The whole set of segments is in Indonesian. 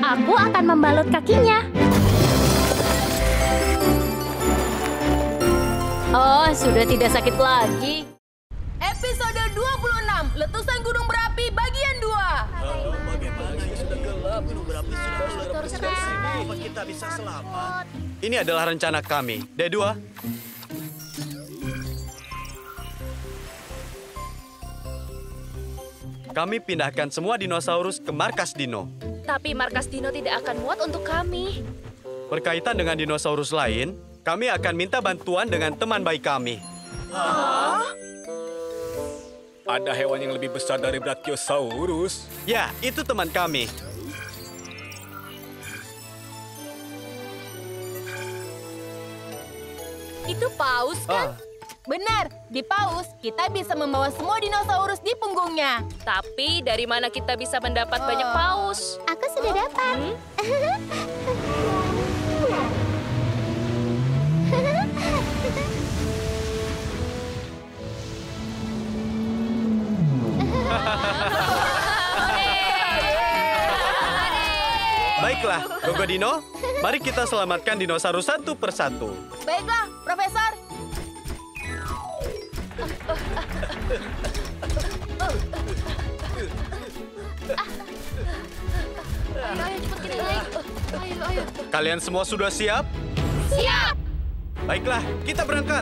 aku akan membalut kakinya. Oh, sudah tidak sakit lagi. Episode 26, Letusan Gunung Berapi bagian 2. Halo, bagaimana? Sudah gelap, gunung berapi sudah meletus. Apa kita bisa selamat? Ini adalah rencana kami. D2. Kami pindahkan semua dinosaurus ke markas dino. Tapi markas dino tidak akan muat untuk kami. Berkaitan dengan dinosaurus lain, kami akan minta bantuan dengan teman baik kami. Ada hewan yang lebih besar dari Brachiosaurus. Ya, itu teman kami. Itu paus kan? Benar, di paus kita bisa membawa semua dinosaurus di punggungnya. Tapi dari mana kita bisa mendapat banyak paus? Aku sudah dapat. Baiklah, Gogo Dino, mari kita selamatkan dinosaurus satu persatu. Baiklah, Profesor. Ayo, cepat kita naik. Ayo. Kalian semua sudah siap? Siap! Baiklah, kita berangkat.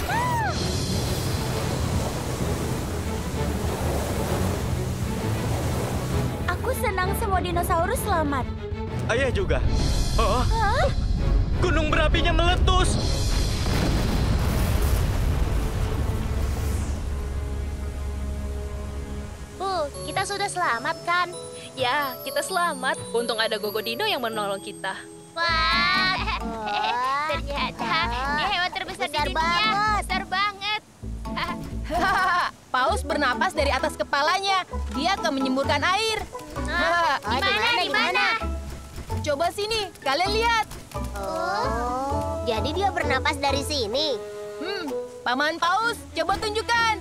Aku senang semua dinosaurus selamat. Ayah juga. Oh, gunung berapinya meletus. Kita sudah selamat kan? Ya, kita selamat. Untung ada Gogo Dino yang menolong kita. Wah, ternyata dia hewan terbesar di dunia. Besar banget. Paus bernapas dari atas kepalanya. Dia akan menyemburkan air. Di mana? Coba sini, kalian lihat. Oh, jadi dia bernapas dari sini. Paman Paus, coba tunjukkan.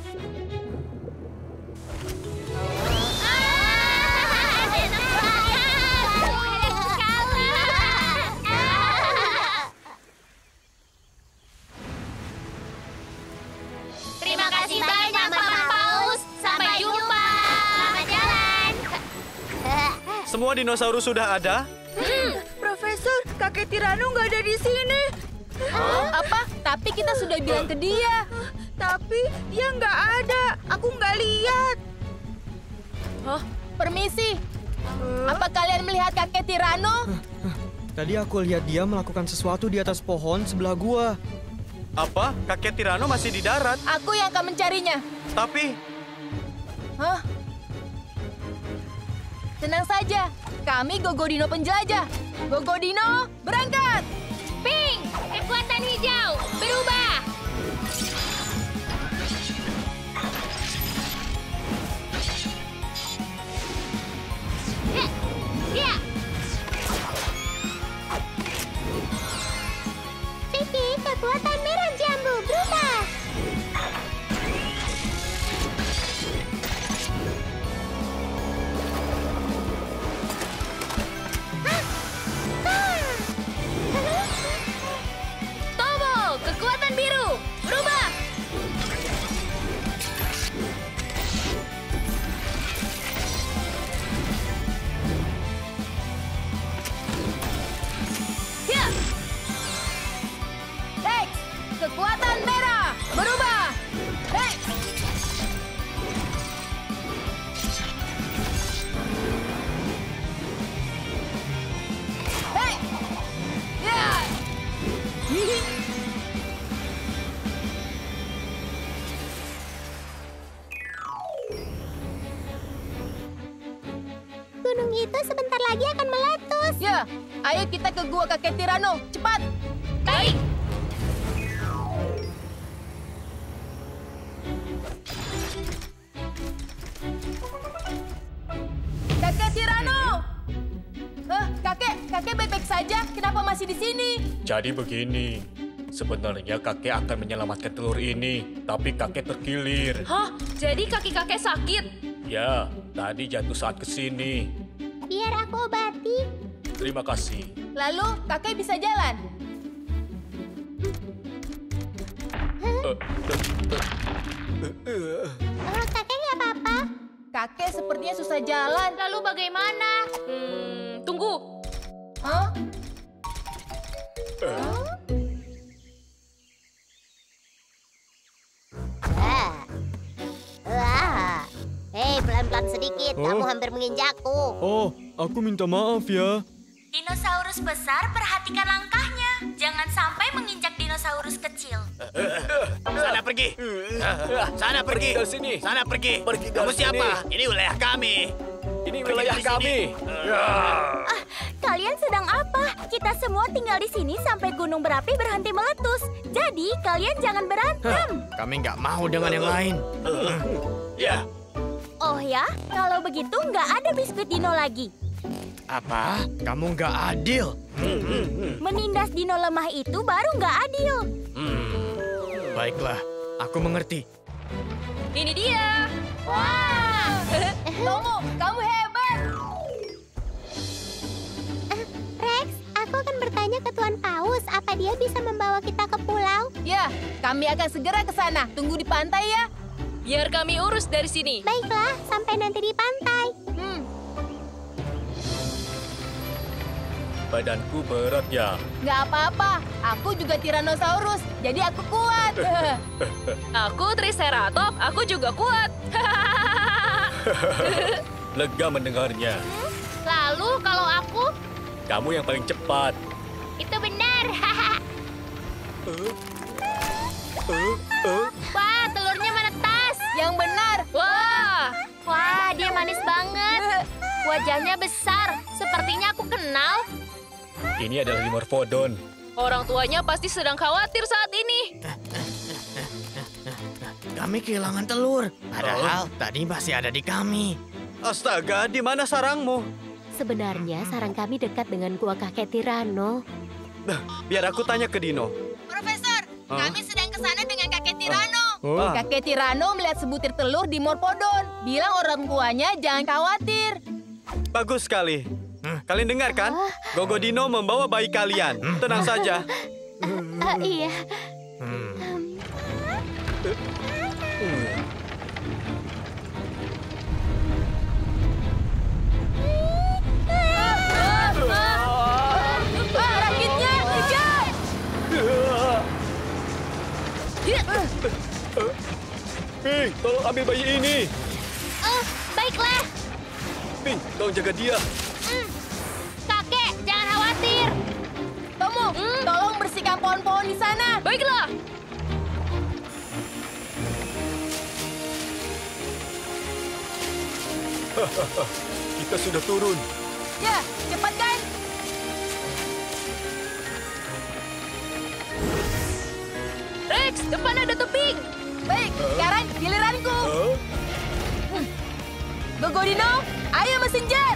Terima kasih banyak, Paman Paus. Sampai jumpa. Selamat jalan. Semua dinosaurus sudah ada? Profesor, kakek Tirano nggak ada di sini. Apa? Tapi kita sudah bilang ke dia. Tapi dia nggak ada. Aku nggak lihat. Permisi. Apa kalian melihat kakek Tirano? Tadi aku lihat dia melakukan sesuatu di atas pohon sebelah gua. Apa? Kakek Tirano masih di darat. Aku yang akan mencarinya. Tapi, Tenang saja. Kami Gogo Dino penjelajah. Gogo Dino, berangkat! Pink, kekuatan hijau, berubah. Ya. Pipi, kekuatan merah jambu, berubah. Tomo, kekuatan biru, berubah. Ya. Rex, kekuatan merah, berubah. Rex. Hey. Ya. Gunung itu sebentar lagi akan meletus. Ya, ayo kita ke gua kakek Tirano, cepat. Baik. Kakek Tirano. Kakek baik-baik saja. Kenapa masih di sini? Jadi begini, sebenarnya kakek akan menyelamatkan telur ini, tapi kakek terkilir. Hah? Jadi kaki kakek sakit? Ya, tadi jatuh saat kesini. Biar aku obati. Terima kasih. Lalu kakek bisa jalan. Kakek nggak apa-apa. Kakek sepertinya susah jalan. Lalu bagaimana? Tunggu. Hah? Hei, pelan-pelan sedikit. Kamu hampir menginjakku. Oh, aku minta maaf ya. Dinosaurus besar, perhatikan langkahnya. Jangan sampai menginjak dinosaurus kecil. Sana pergi. Sana pergi. Dari sini. Sana pergi. Pergi Kamu dari siapa? sini. Ini wilayah kami. Ini wilayah dari sini. kami. Kalian sedang apa? Kita semua tinggal di sini sampai gunung berapi berhenti meletus. Jadi, kalian jangan berantem. Kami nggak mau dengan yang lain. Ya. Oh ya, kalau begitu nggak ada biskuit dino lagi. Apa? Kamu nggak adil. Menindas dino lemah itu baru nggak adil. Baiklah, aku mengerti. Ini dia. Wah! Tomo, kamu hebat. Rex, aku akan bertanya ke Tuan Paus apa dia bisa membawa kita ke pulau. Ya, kami akan segera ke sana. Tunggu di pantai ya. Biar kami urus dari sini. Baiklah, sampai nanti di pantai. Badanku berat ya. Nggak apa-apa. Aku juga Tyrannosaurus, jadi aku kuat. Aku Triceratops, aku juga kuat. Lega mendengarnya. Lalu kalau aku, Kamu yang paling cepat. itu benar. Wah, telurnya menetas. Yang benar. Wah, Wah, dia manis banget. Wajahnya besar. Sepertinya aku kenal. Ini adalah Dimorphodon. orang tuanya pasti sedang khawatir saat ini. Kami kehilangan telur. Padahal tadi masih ada di kami. Astaga, di mana sarangmu? Sebenarnya sarang kami dekat dengan gua kakek Tirano. Biar aku tanya ke Dino. Profesor, kami sedang ke sana dengan kakek Tirano. Oh, Kakek Tirano melihat sebutir telur di Morphodon. Bilang orang tuanya jangan khawatir. Bagus sekali. Kalian dengar kan? Gogo Dino membawa bayi kalian. Tenang saja. Iya. Rakitnya, kejar! Ping, tolong ambil bayi ini. Baiklah. Ping, tolong jaga dia. Kakek, jangan khawatir. Tomo, tolong bersihkan pohon-pohon di sana. Baiklah. Kita sudah turun. Ya, cepat kan? Rex, depan ada tebing. Baik, sekarang giliranku. Gogo Dino, ayo mesin jet.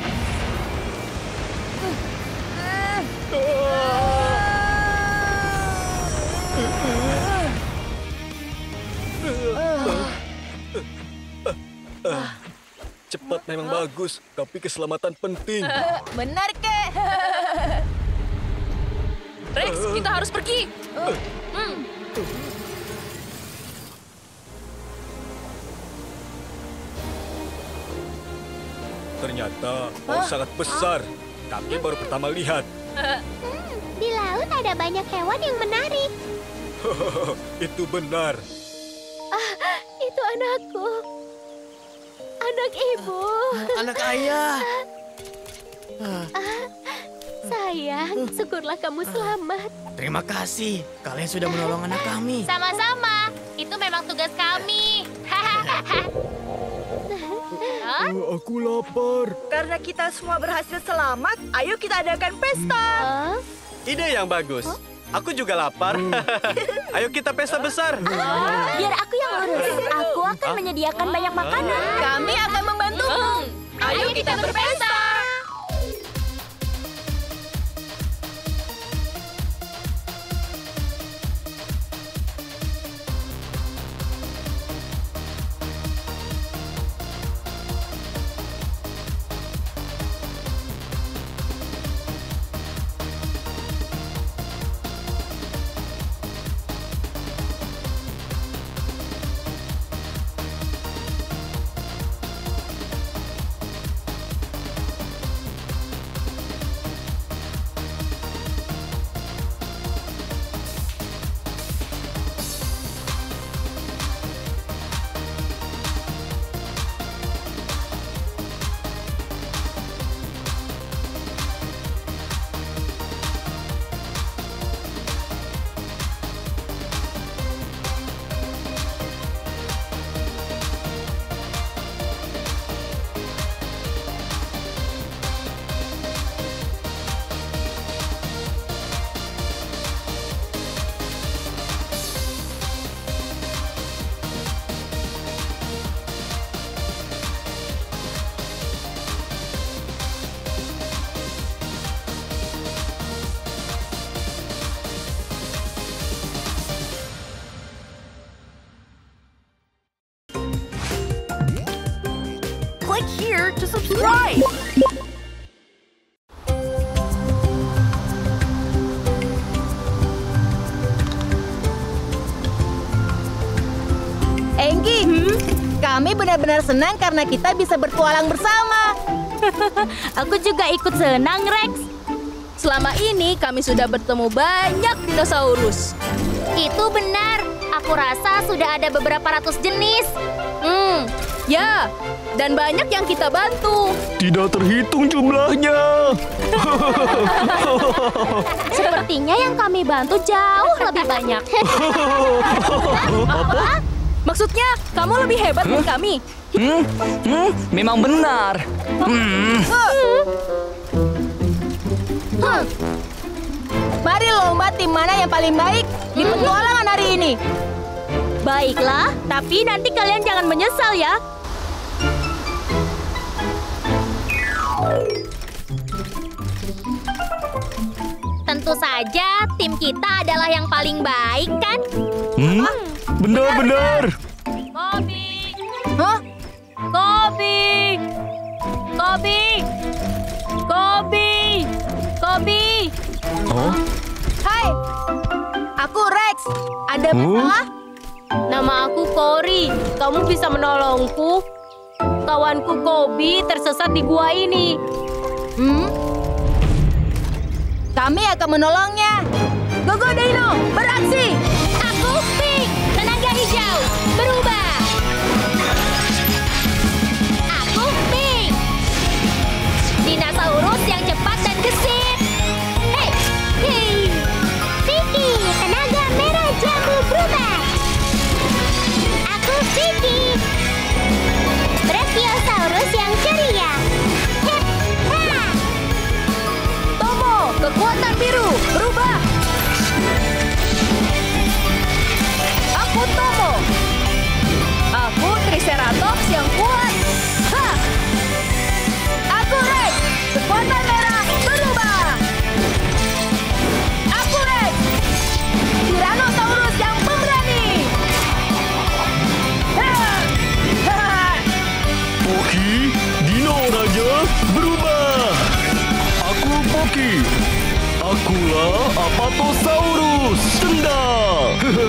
Cepat memang bagus, tapi keselamatan penting. Benar, Kek. Rex, kita harus pergi. Ternyata paus sangat besar. Kakek baru pertama lihat. Di laut ada banyak hewan yang menarik. Itu benar. Itu anakku. Anak ibu. anak ayah. Sayang, syukurlah kamu selamat. Terima kasih. Kalian sudah menolong anak kami. Sama-sama. Itu memang tugas kami. Aku lapar. Karena kita semua berhasil selamat, ayo kita adakan pesta. Ide yang bagus. Aku juga lapar. Ayo kita pesta besar. Biar aku yang urus. Aku akan menyediakan banyak makanan. Kami akan membantumu. Ayo kita berpesta. to subscribe. Enggi, kami benar-benar senang karena kita bisa bertualang bersama. Aku juga ikut senang, Rex. Selama ini kami sudah bertemu banyak dinosaurus. Itu benar. Aku rasa sudah ada beberapa ratus jenis. Ya, dan banyak yang kita bantu. Tidak terhitung jumlahnya. Sepertinya yang kami bantu jauh lebih banyak. Maksudnya, kamu lebih hebat dari kami. Memang benar. Mari lomba tim mana yang paling baik di petualangan hari ini. Baiklah, tapi nanti kalian jangan menyesal ya. Tentu saja tim kita adalah yang paling baik, kan? Benar-benar. Kobi! Hah? Kobi! Kobi! Kobi! Kobi! Oh, Hai, aku Rex. Ada masalah? Nama aku Cory. Kamu bisa menolongku? Kawanku Kobi tersesat di gua ini. Kami akan menolongnya. Gogo Dino, beraksi! Aku Pink, tenaga hijau, berubah. Aku Pink, dinosaurus yang cepat dan gesit. Hei, Vicky, tenaga merah jambu berubah. Aku Vicky, Brachiosaurus yang ceria. Hip, ha. Tomo, kekuatan biru, berubah. Aku Tomo. Aku Triceratops yang kuat. Ha! Aku Rex, kekuatan merah berubah. Aku Rex, Tyrannosaurus yang pemberani. Poki, Dino Raja, berubah. Aku Poki. Akulah Apatosaurus, tendang.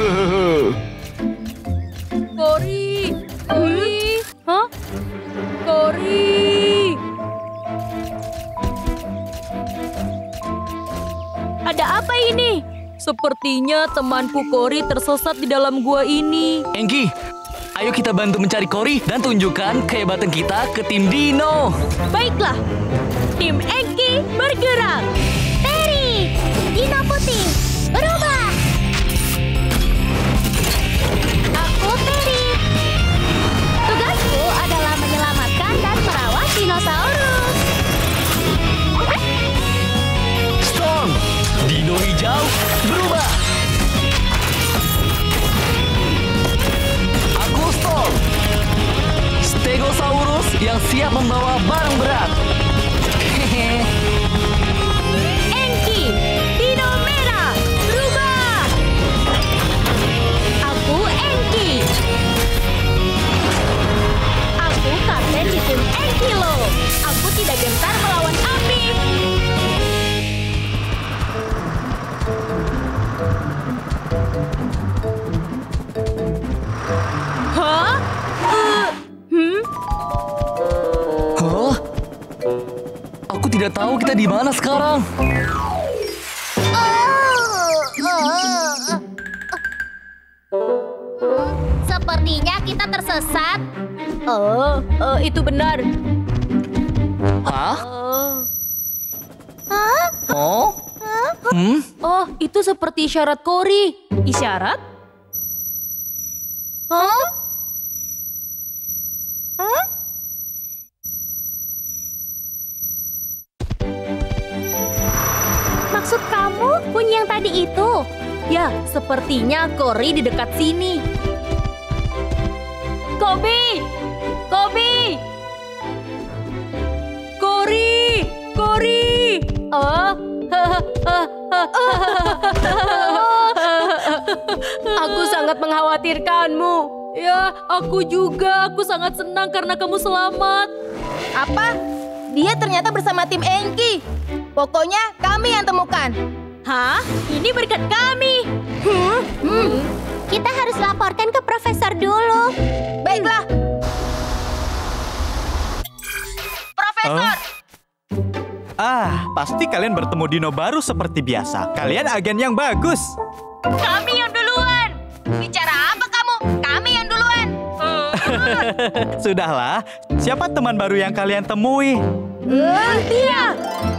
Cory. Cory. Hah? Cory. Ada apa ini? Sepertinya temanku Cory tersesat di dalam gua ini. Enggi, ayo kita bantu mencari Cory dan tunjukkan kehebatan kita ke tim Dino. Baiklah, tim Engki bergerak. Terry, Dino putih, berubah. Aku Terry. Tugasku adalah menyelamatkan dan merawat dinosaurus. Storm, Dino hijau, berubah. Aku Storm, Stegosaurus yang siap membawa barang berat. Hehe. Engki, Dino merah, berubah. Aku Engki. Aku kapten di tim Enkilo. Aku tidak gentar melawan api. Hah? Hah? Aku tidak tahu kita di mana sekarang. Sepertinya kita tersesat. Itu benar. Hah? Oh? Oh, itu seperti isyarat Cory. Isyarat? Hah? Maksud kamu bunyi yang tadi itu? Ya, sepertinya Cory di dekat sini. Kobi! Kobi! Cory! Cory! Aku sangat mengkhawatirkanmu. Ya, aku juga. Aku sangat senang karena kamu selamat. Apa? Dia ternyata bersama tim Enki. Pokoknya kami yang temukan. Hah? Ini berkat kami. Kita harus laporkan ke profesor dulu. Baiklah. Profesor! Pasti kalian bertemu dino baru seperti biasa. Kalian agen yang bagus. Kami yang duluan. Bicara apa kamu? Kami yang duluan. Sudahlah, siapa teman baru yang kalian temui? Dia.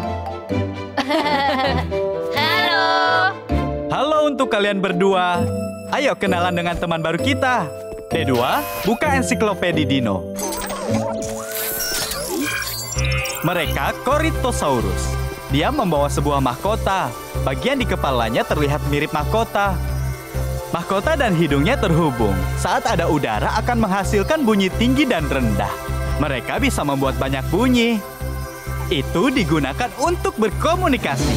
Halo. Halo untuk kalian berdua. Ayo kenalan dengan teman baru kita. D2, buka ensiklopedi dino. Mereka Corythosaurus. Dia membawa sebuah mahkota. Bagian di kepalanya terlihat mirip mahkota. Mahkota dan hidungnya terhubung. Saat ada udara akan menghasilkan bunyi tinggi dan rendah. Mereka bisa membuat banyak bunyi. Itu digunakan untuk berkomunikasi.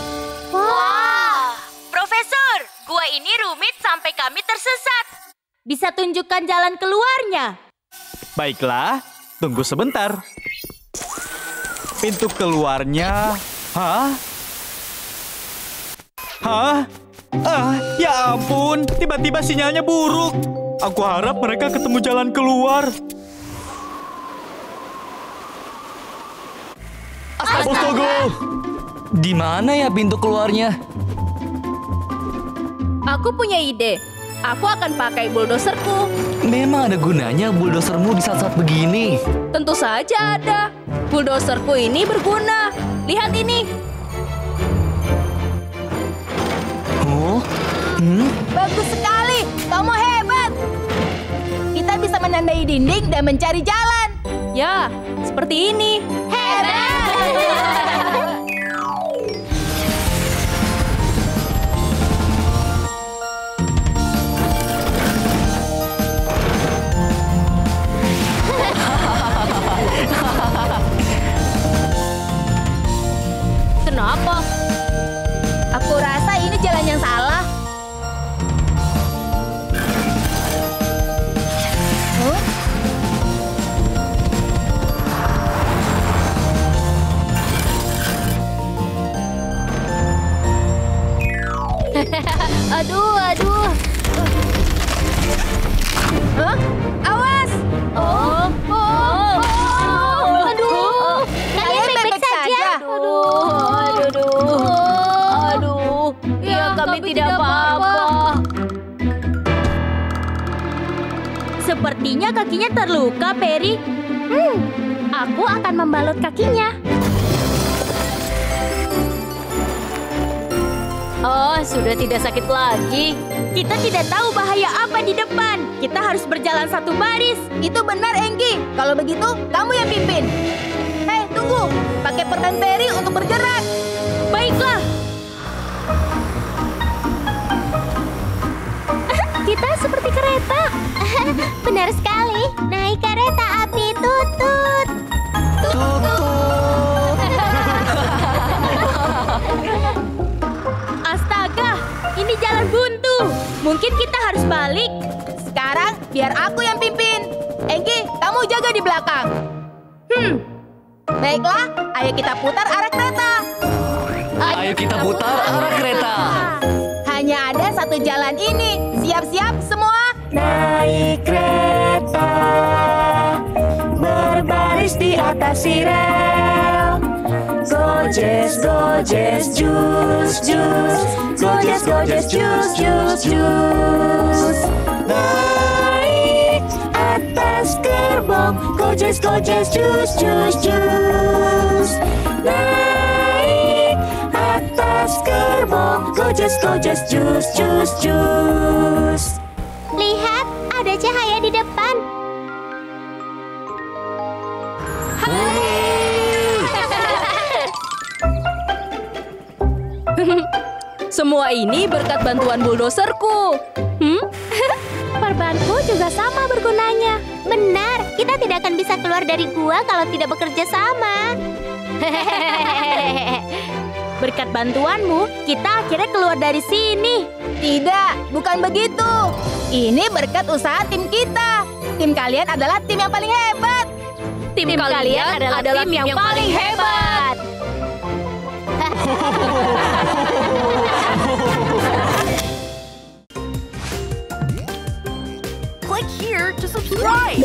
Wah, Profesor, gua ini rumit sampai kami tersesat. Bisa tunjukkan jalan keluarnya? Baiklah, tunggu sebentar. Pintu keluarnya... Hah? Ya ampun, tiba-tiba sinyalnya buruk. Aku harap mereka ketemu jalan keluar. Astaga! Di mana ya pintu keluarnya? Aku punya ide. Aku akan pakai bulldoserku. Memang ada gunanya bulldosermu di saat-saat begini. Tentu saja ada. Bulldoserku ini berguna. Lihat ini. Oh? Bagus sekali. Kamu hebat. Kita bisa menandai dinding dan mencari jalan. Ya, seperti ini. Hebat. Kenapa? Aku rasa ini jalan yang salah. Aduh. Hah? Awas! Aduh. Kalian baik-baik saja? Aduh. Ya, kami tidak apa-apa. Sepertinya kakinya terluka, Peri. Aku akan membalut kakinya. Oh, sudah tidak sakit lagi. Kita tidak tahu bahaya apa di depan. Kita harus berjalan satu baris. Itu benar, Enki. Kalau begitu, kamu yang pimpin. Hei, tunggu. Pakai perban Peri untuk bergerak. Baiklah. Kita seperti kereta. Benar sekali. Naik kereta api tutut. Astaga, ini jalan buntu. Mungkin kita harus balik. Sekarang, biar aku yang pimpin. Enki, kamu jaga di belakang. Baiklah, ayo kita putar arah kereta. Ayo kita putar arah kereta. Hanya ada satu jalan ini. Siap-siap semua. Naik kereta, berbaris di atas si rel. Gojes, gojes, jus, jus. Gojes, gojes, jus, jus, jus. Naik atas gerbong. Gojes, gojes, jus, jus, jus. Naik atas gerbong. Gojes, gojes, jus, jus, jus. Lihat, ada cahaya di depan. Semua ini berkat bantuan bulldoserku. Perbanku juga sama bergunanya. Benar, kita tidak akan bisa keluar dari gua kalau tidak bekerja sama. Berkat bantuanmu, kita akhirnya keluar dari sini. Tidak, bukan begitu. Ini berkat usaha tim kita. Tim kalian adalah tim yang paling hebat. Tim kalian adalah tim yang paling hebat. Click here to subscribe.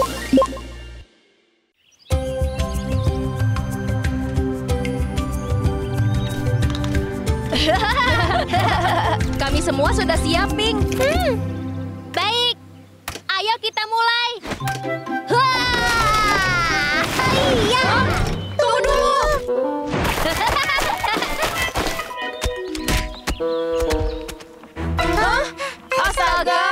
Kami semua sudah siap, Pink. Baik, ayo kita mulai. Wah! Iya. Tunggu dulu. Astaga.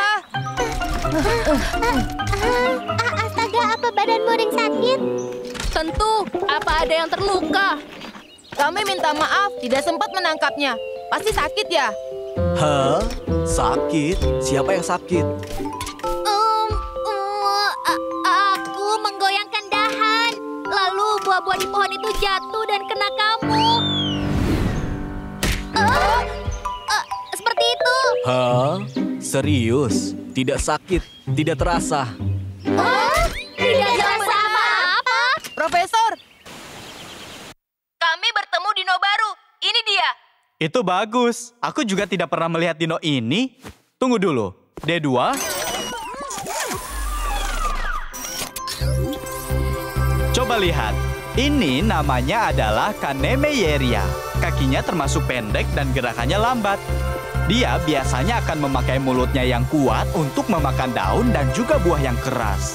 Astaga, apa badanmu yang sakit? Tentu, apa ada yang terluka? Kami minta maaf, tidak sempat menangkapnya. Pasti sakit ya? Hah? Sakit? Siapa yang sakit? Aku menggoyangkan dahan. Lalu buah-buah di pohon itu jatuh dan kena kamu. Seperti itu. Hah? Serius? Tidak sakit? Tidak terasa? Tidak terasa apa-apa. Profesor, kami bertemu dino baru. Ini dia. Itu bagus. Aku juga tidak pernah melihat dino ini. Tunggu dulu. D2. Coba lihat. Ini namanya adalah Kanemeyeria. Kakinya termasuk pendek dan gerakannya lambat. Dia biasanya akan memakai mulutnya yang kuat untuk memakan daun dan juga buah yang keras.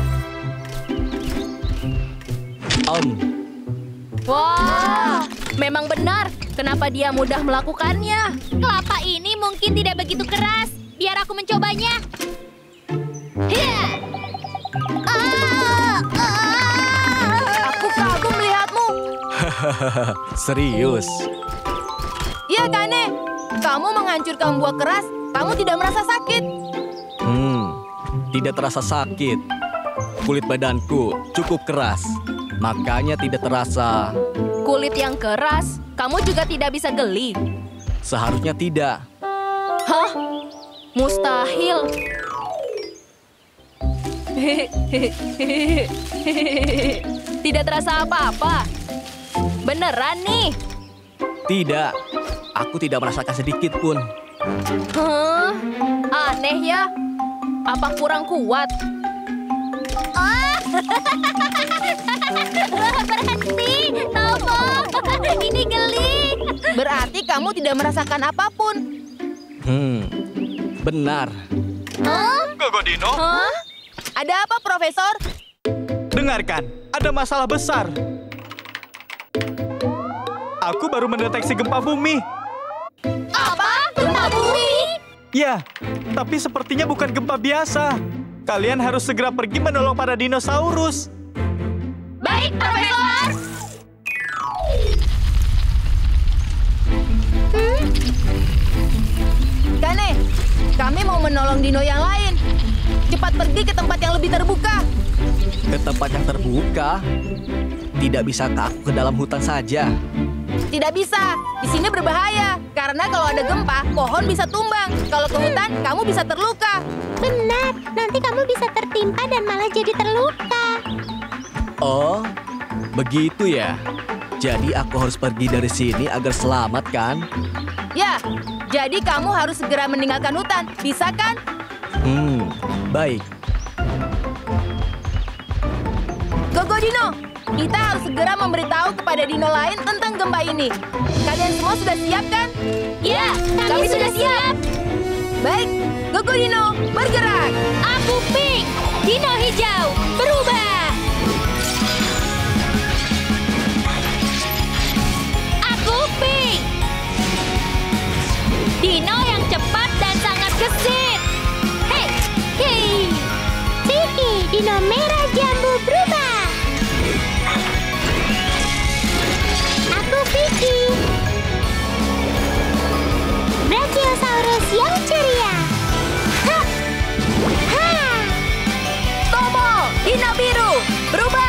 Wah, memang benar. Kenapa dia mudah melakukannya? Kelapa ini mungkin tidak begitu keras. Biar aku mencobanya. Hiya! Aku kagum melihatmu. Serius? Iya, Kane. Kamu menghancurkan buah keras. Kamu tidak merasa sakit. Tidak terasa sakit. Kulit badanku cukup keras. Makanya tidak terasa. Kulit yang keras, kamu juga tidak bisa geli. Seharusnya tidak. Hah? Mustahil. Tidak terasa apa-apa. Beneran nih. Tidak. Aku tidak merasakan sedikit pun. Hah? Aneh ya. Apa kurang kuat? Berhenti, tolong. Ini geli. Berarti kamu tidak merasakan apapun. Benar. Gogodino, Hah? Ada apa, Profesor? dengarkan. Ada masalah besar. Aku baru mendeteksi gempa bumi. Apa? Gempa bumi? Ya, tapi sepertinya bukan gempa biasa. Kalian harus segera pergi menolong para dinosaurus. Baik, Profesor. Kane, kami mau menolong dino yang lain. Cepat pergi ke tempat yang lebih terbuka. Ke tempat yang terbuka? Tidak bisakah aku ke dalam hutan saja? Tidak bisa. Di sini berbahaya. Karena kalau ada gempa, pohon bisa tumbang. Kalau ke hutan, kamu bisa terluka. Benar, nanti kamu bisa tertimpa dan malah jadi terluka. Oh, begitu ya. Jadi aku harus pergi dari sini agar selamat kan? Ya, jadi kamu harus segera meninggalkan hutan. Bisa kan? Baik. Gogo Dino, kita harus segera memberitahu kepada dino lain tentang gempa ini. Kalian semua sudah siap kan? Ya, kami sudah siap. Baik, Gogo Dino, bergerak. Aku Pink, dino hijau, berubah. Aku Pink, dino yang cepat dan sangat gesit. Hei, hei. Tiki, dino merah jambu berubah. Aku Vicky, Brachiosaurus yang ceria. Ha! Ha! Tomo, dino biru, berubah.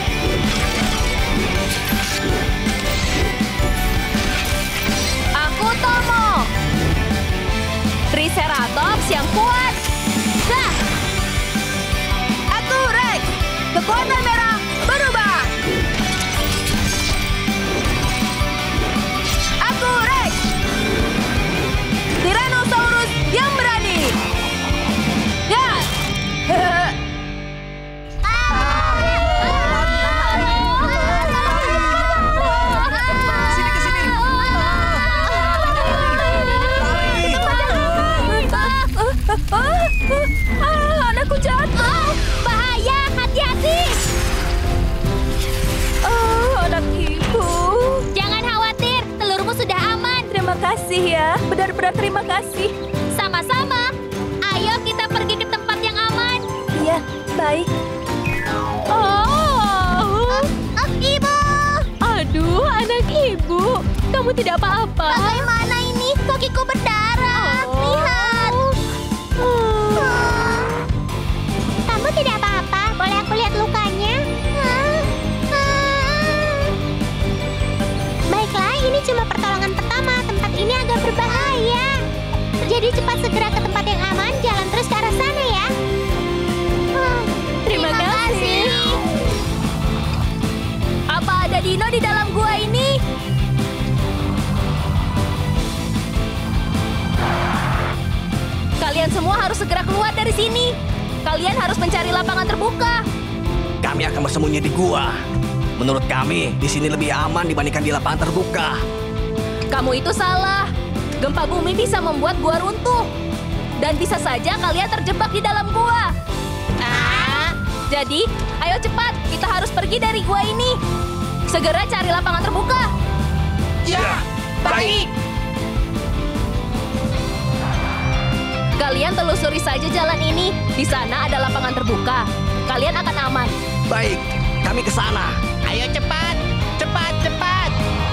Aku Tomo, Triceratops yang kuat. Ha! Aku Rex, kekuatan merah berubah. benar-benar terima kasih. Sama-sama. Ayo kita pergi ke tempat yang aman. Iya, baik. Ibu! Aduh, anak ibu. Kamu tidak apa-apa. Bagaimana ini? Kakiku berdarah. Lihat. Kamu tidak apa-apa. Boleh aku lihat lukanya? Baiklah, ini cuma pertolongan pertama. Tempat ini agak berbahaya. Jadi cepat segera ke tempat yang aman. Jalan terus ke arah sana ya. Terima kasih. Apa ada dino di dalam gua ini? Kalian semua harus segera keluar dari sini. Kalian harus mencari lapangan terbuka. Kami akan bersembunyi di gua. Menurut kami, di sini lebih aman dibandingkan di lapangan terbuka. Kamu itu salah. Gempa bumi bisa membuat gua runtuh. Dan bisa saja kalian terjebak di dalam gua. Jadi, ayo cepat. Kita harus pergi dari gua ini. Segera cari lapangan terbuka. Ya, baik. Kalian telusuri saja jalan ini. Di sana ada lapangan terbuka. Kalian akan aman. Baik, kami ke sana. Ayo cepat, cepat, cepat.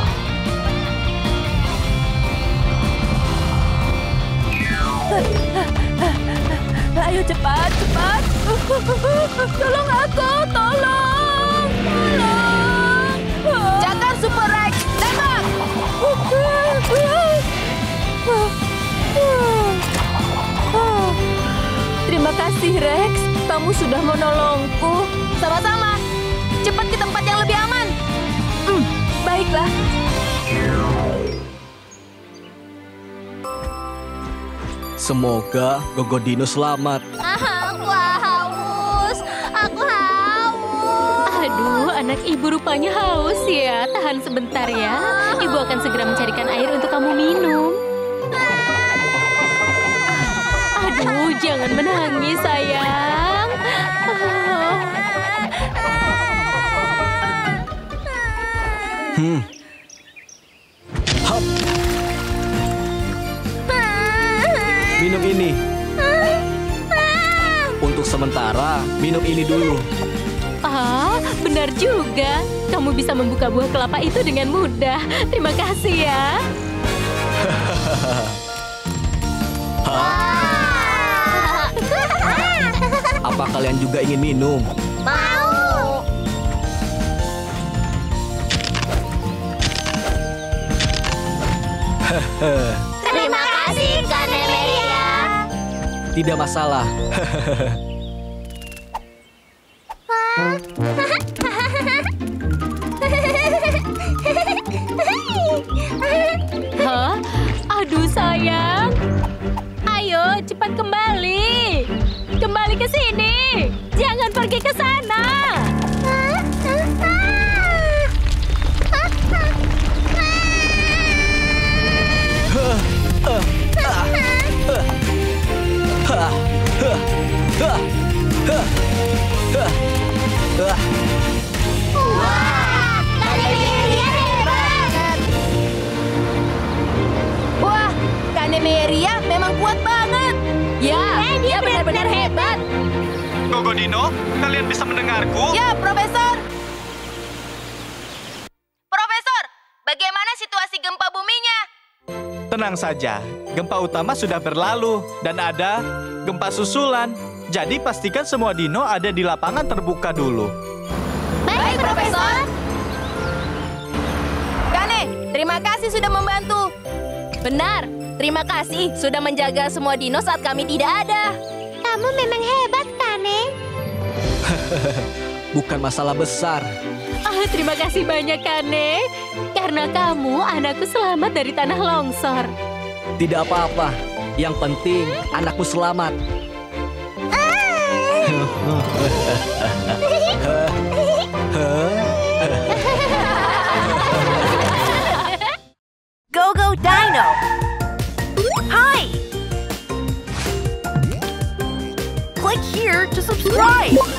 Ayo cepat, cepat. Tolong aku, tolong. Cakar Super Rex, tembak. Terima kasih, Rex. Kamu sudah menolongku. Sama-sama. Cepat ke tempat yang lebih aman. Baiklah. Semoga Gogodino selamat. Aku haus. Aku haus. Aduh, anak ibu rupanya haus ya. Tahan sebentar ya. Ibu akan segera mencarikan air untuk kamu minum. Aduh, jangan menangis, sayang. Hop. Minum ini. Untuk sementara, minum ini dulu. Benar juga. Kamu bisa membuka buah kelapa itu dengan mudah. Terima kasih ya. Apa kalian juga ingin minum? Mau. Terima kasih, Kak Nemeria. Tidak masalah. Aduh, sayang. Ayo, cepat kembali. Kembali ke sini. Jangan pergi ke sana. Wah, Kak Nemeria hebat. Wah, Kak Nemeria memang kuat banget. Ya, dia benar-benar hebat. Gogodino, kalian bisa mendengarku? Ya, Profesor. Profesor, bagaimana situasi gempa buminya? Tenang saja, gempa utama sudah berlalu dan ada gempa susulan. Jadi pastikan semua dino ada di lapangan terbuka dulu. Baik, Profesor. Kane, terima kasih sudah membantu. Benar, terima kasih sudah menjaga semua dino saat kami tidak ada. Kamu memang hebat, Kane. Bukan masalah besar. Terima kasih banyak, Kane. Karena kamu, anakku selamat dari tanah longsor. Tidak apa-apa. Yang penting, anakku selamat. Go Dino! Hi! Click here to subscribe!